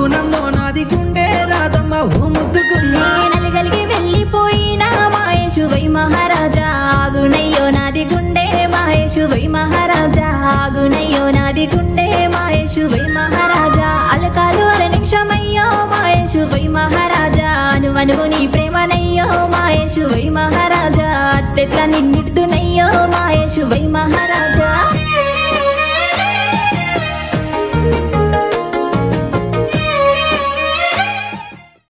ఆగునమ్మో నాది గుండె రాధమ్మ ఓ ముద్దుగుమ్మ నలుగలిగి వెళ్ళిపోయినా మహేషు వై మహారాజా ఆగునయ్యో నాది గుండె మహేషు వై మహారాజా ఆగునయ్యో నాది గుండె మహేషు వై మహారాజా అలకాలు అర నిమిషమయ్యో మహేషు వై మహారాజా అనువనువు నీ ప్రేమనయ్యో మహేషు వై మహారాజా అట్టెట్లా నిన్నిడుతున్నయ్యో మహేషు వై మహారాజా